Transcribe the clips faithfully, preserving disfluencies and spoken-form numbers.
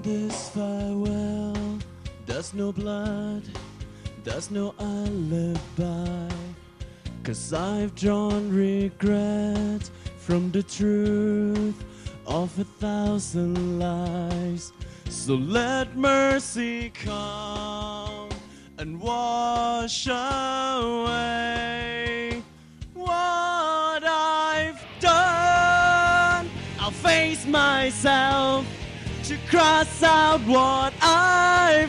this farewell, there's no blood, there's no alibi, 'cause I've drawn regret from the truth of a thousand lies. So let mercy come and wash away what I've done. I'll face myself to cross out what I've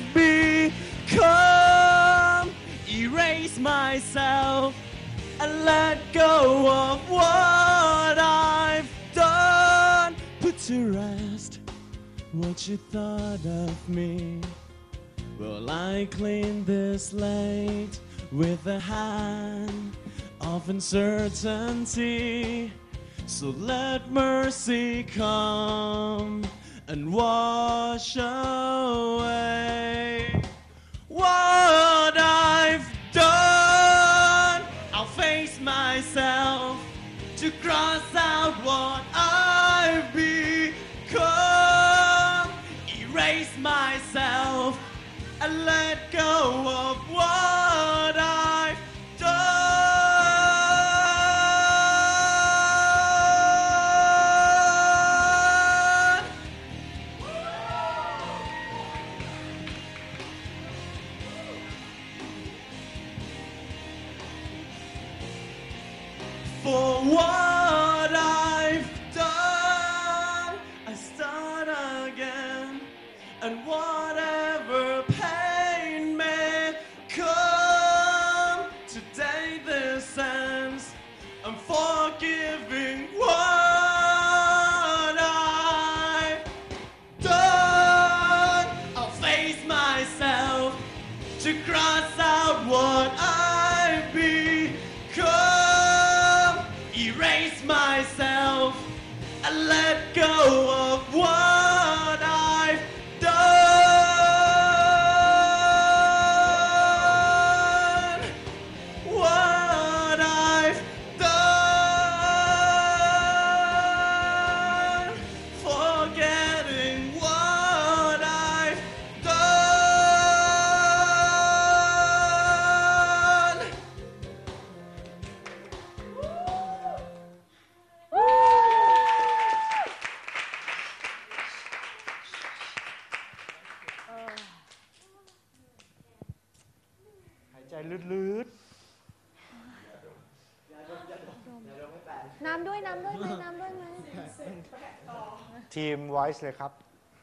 become, erase myself and let go of what I've done. Put to rest what you thought of me. Well, I clean this slate with a hand of uncertainty. So let mercy come and wash away what I've done. I'll face myself to cross out what I've become, erase myself and let go of what I've done. For what I've done, I start again, and whatever pain may come, today this ends. I'm forgiving what I've done. I'll face myself to cross out what I've become, erase myself and let go of what I've done. What I've done. Forgetting what I've done. หายใจลึดน้ำด้วยน้ำด้วยไหมน้ำด้วยไหมๆทีม Voice เลยครับ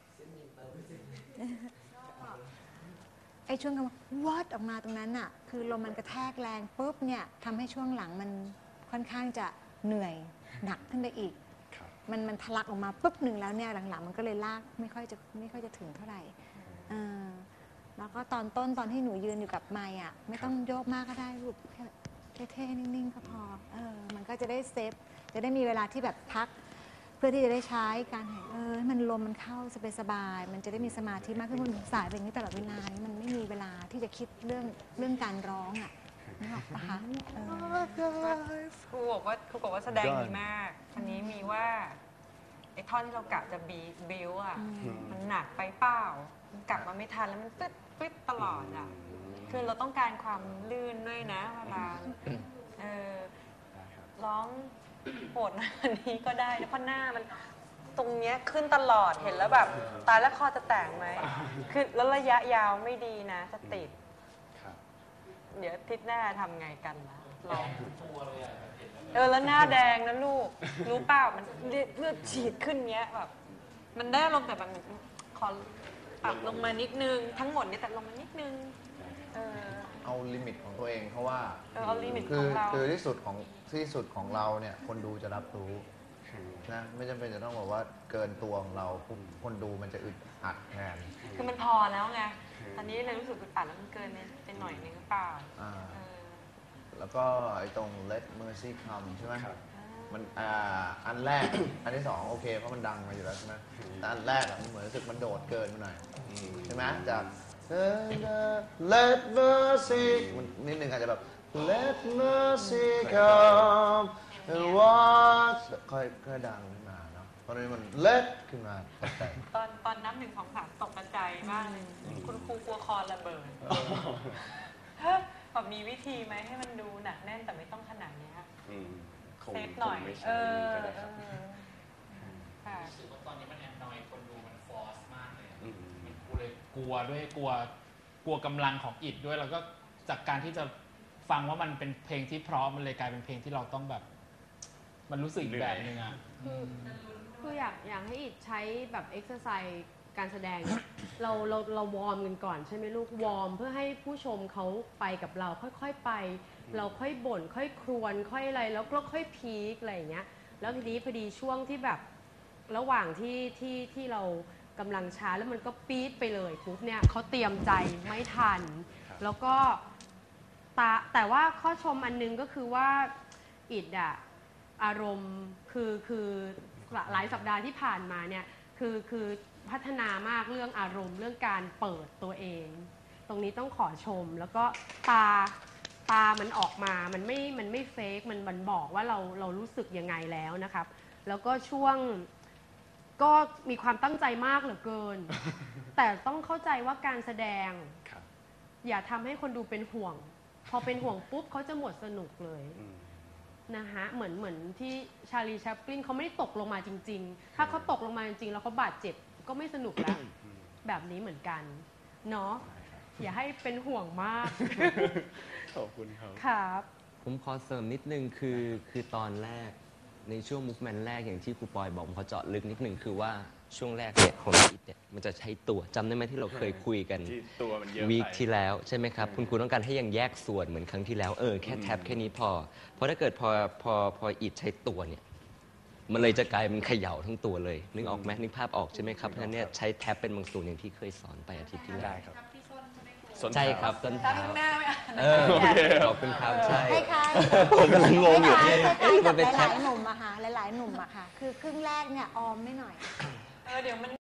ไอช่วงคำว่า what ออกมาตรงนั้นน่ะคือลมมันกระแทกแรงปุ๊บเนี่ยทำให้ช่วงหลังมันค่อนข้างจะเหนื่อยหนักขึ้นไปอีก มันมันทะลักออกมาปุ๊บหนึ่งแล้วเนี่ยหลังๆมันก็เลยลากไม่ค่อยจะไม่ค่อยจะถึงเท่าไหร่เออแล้วก็ตอนต้นตอนที่หนูยืนอยู่กับไมค์อ่ะไม่ต้องโยกมากก็ได้ลูกแค่เท่ๆนิ่งๆก็พอเออมันก็จะได้เซฟจะได้มีเวลาที่แบบพักเพื่อที่จะได้ใช้การหายเออให้มันลมมันเข้าสบายๆมันจะได้มีสมาธิมากขึ้นมันสายไปอย่างนี้ตลอดเวลานี่มันไม่มีเวลาที่จะคิดเรื่องเรื่องการร้องอ่ะนึกออกปะคะเออครูบอกว่าครูบอกว่าแสดงดีมากอันนี้มีว่าไอ้ท่อนที่เรากะจะบีบิวอ่ะมันหนักไปเปล่ามันกลับมาไม่ทันแล้วมันตึ๊ดตึ๊ดตลอดอ่ะคือเราต้องการความลื่นด้วยนะเวลาเออร้องโหดนะอันนี้ก็ได้นะเพราะหน้ามันตรงเนี้ยขึ้นตลอดเห็นแล้วแบบตายแล้วคอจะแตกไหมคือแล้วระยะยาวไม่ดีนะจะติดเดี๋ยวทิศหน้าทำไงกันนะลองเออแล้วหน้าแดงนะลูกรู้เปล่ามันเลือดฉีดขึ้นเงี้ยแบบมันได้ลงแต่แบบขอปรับลงมานิดนึงทั้งหมดนี่แต่ลงมานิดนึงเออเอาลิมิตของตัวเองเพราะว่าเออเอาลิมิตคืของเราคือที่สุดของที่สุดของเราเนี่ยคนดูจะรับรู้นะไม่จำเป็นจะต้องบอกว่าเกินตัวของเราคนดูมันจะอึดอัดแทนคือมันพอแล้วไงตอนนี้เลยรู้สึกอึดอัดแล้วมันเกินไปหน่อยนึงหรือเปล่าอ่าเออแล้วก็ไอ้ตรง let mercy come ใช่ไหมมันอ่าอันแรก อันที่สองโอเคเพราะมันดังมาอยู่แล้วใช่ไหมแต่อันแรกอะมันเหมือนรู้สึกมันโดดเกินไปหน่อยใช่ไหมจาก let mercy มันนิดนึงอาจจะแบบ let mercy come and what ค่อยค่อยดังขึ้นมาเนาะเพราะฉะนั้นมันเล็ดขึ้นมาตกใจตอนตอนนับหนึ่งสองสามตกใจมากเลย คุณครูกลัวคอระเบิดแบบมีวิธีไหมให้มันดูหนักแน่นแต่ไม่ต้องขนาดนี้อืมคงเซฟหน่อยคงไม่ใช่เออก็ได้ครับเออค่ะรู้สึกว่าตอนนี้มันแอนนอยคนดูมันฟอร์สมากเลยอะอืมมันกูเลยกลัวด้วยกลัวกลัวกำลังของอิดด้วยแล้วก็จากการที่จะฟังว่ามันเป็นเพลงที่เพราะมันเลยกลายเป็นเพลงที่เราต้องแบบ มันรู้สึกอีกแบบนึงอ่ะคือคืออยากอยากให้อิดใช้แบบเอ็กซ์ไซส์การแสดง เราเราเราวอร์มกันก่อนใช่ไหมลูกวอร์มเพื่อให้ผู้ชมเขาไปกับเราค่อยๆไป เราค่อยบ่นค่อยครวญค่อยอะไรแล้วก็ค่อยพีคอะไรอย่างเงี้ยแล้วทีนี้พอดีช่วงที่แบบระหว่างที่ที่ที่เรากำลังช้าแล้วมันก็ปี๊ดไปเลยปุ๊บเนี่ยเขาเตรียมใจไม่ทัน แล้วก็ตาแต่ว่าข้อชมอันนึงก็คือว่าอิดอะอารมณ์คือคือหลายสัปดาห์ที่ผ่านมาเนี่ยคือคือพัฒนามากเรื่องอารมณ์เรื่องการเปิดตัวเอง ตรงนี้ต้องขอชมแล้วก็ตาตามันออกมามันไม่มันไม่เฟกมันมันบอกว่าเราเรารู้สึกยังไงแล้วนะครับแล้วก็ช่วงก็มีความตั้งใจมากเหลือเกิน แต่ต้องเข้าใจว่าการแสดงครับอย่าทำให้คนดูเป็นห่วง พอเป็นห่วงปุ๊บเขาจะหมดสนุกเลยอืมนะฮะเหมือนเหมือนที่ชาลีแชปลินเขาไม่ได้ตกลงมาจริง ๆ ถ้าเขาตกลงมาจริงๆแล้วเขาบาดเจ็บก็ไม่สนุกแล้ว แบบนี้เหมือนกันเนาะอย่าให้เป็นห่วงมากขอบคุณครับครับผมขอเสริมนิดนึงคือคือตอนแรกในช่วงมูฟเมนต์แรกอย่างที่ครูปอยบอกผมขอเจาะลึกนิดนึงคือว่าช่วงแรกเนี่ยของอิดเนี่ยมันจะใช้ตัวจำได้ไหมที่เราเคยคุยกันที่ตัวมันเยอะวีคไปที่แล้วใช่ไหมครับ คุณครูต้องการให้ยังแยกส่วนเหมือนครั้งที่แล้วเออแค่แท็บแค่นี้พอ เพราะถ้าเกิดพอพอพออิดใช้ตัวเนี่ยมันเลยจะกลายเป็นเขย่าทั้งตัวเลยนึกออกไหมนึกภาพออกใช่ไหมครับเพราะฉะนั้นเนี่ยใช้แท็บเป็นบางส่วนอย่างที่เคยสอนไปอาทิตย์ที่แล้วได้ครับใช่ครับต้นตาเท้าข้างหน้าไม่อ่ะเออขอบคุณครับใช่คล้ายผมกำลังงงอยู่คล้ายๆคล้ายเอ๊ะๆมักัน บเป็นหแท็ลาบยๆหนุ่มอะค่ะหลายๆหนุ่มอะค่ะ คือครึ่งแรกเนี่ยออมไม่หน่อยเออเดี๋ยวมัน